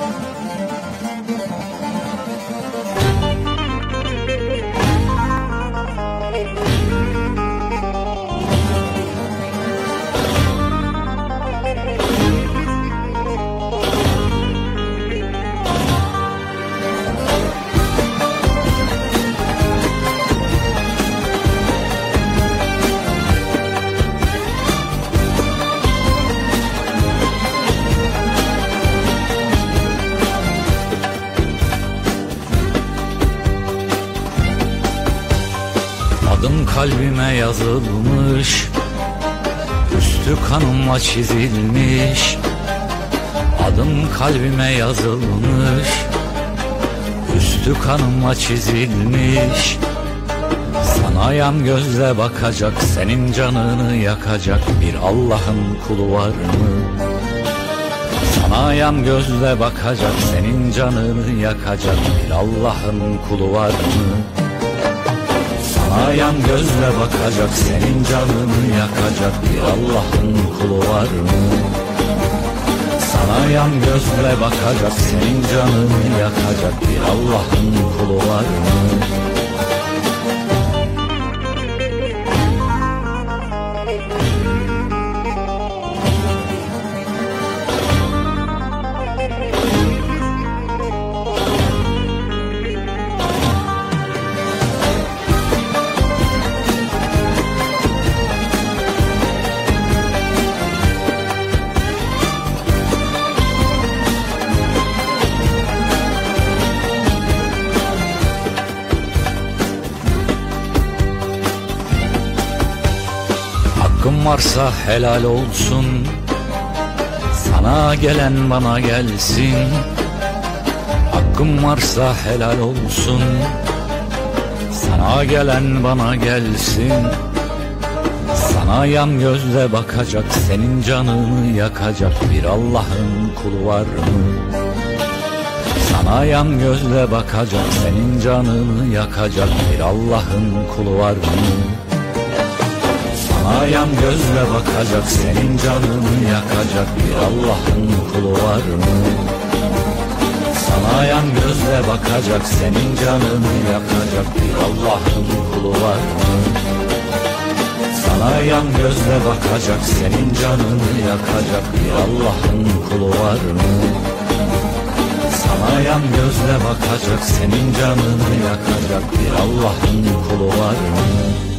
Adım kalbime yazılmış, üstü kanımla çizilmiş. Adım kalbime yazılmış, üstü kanımla çizilmiş. Sana yan gözle bakacak, senin canını yakacak bir Allah'ın kulu var mı? Sana yan gözle bakacak, senin canını yakacak bir Allah'ın kulu var mı? Sana yan gözle bakacak, senin canını yakacak bir Allah'ın kulu var mı? Sana yan gözle bakacak, senin canını yakacak bir Allah'ın kulu var mı? Hakkım varsa helal olsun, sana gelen bana gelsin. Hakkım varsa helal olsun, sana gelen bana gelsin. Sana yan gözle bakacak, senin canını yakacak bir Allah'ın kulu var mı? Sana yan gözle bakacak, senin canını yakacak bir Allah'ın kulu var mı? Sana yan gözle bakacak, senin canını yakacak bir Allah'ın kulu var mı? Sana yan gözle bakacak, senin canını yakacak bir Allah'ın kulu var mı? Sana yan gözle bakacak, senin canını yakacak bir Allah'ın kulu var mı? Sana yan gözle bakacak, senin canını yakacak bir Allah'ın kulu var mı?